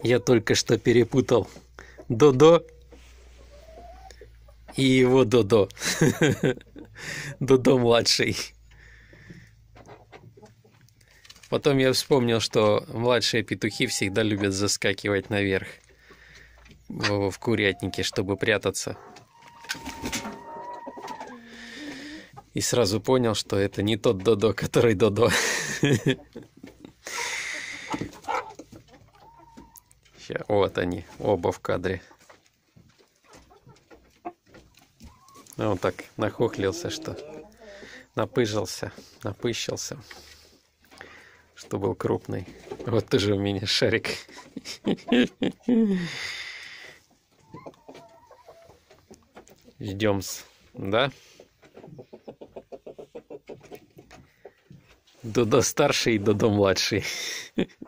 Я только что перепутал Додо и его Додо. Додо младший. Потом я вспомнил, что младшие петухи всегда любят заскакивать наверх в курятнике, чтобы прятаться. И сразу понял, что это не тот Додо, который Додо. Вот они, оба в кадре. Он так нахохлился, что напыжился, что был крупный. Вот тоже у меня шарик. Ждем-с, да? Додо старший и Додо младший.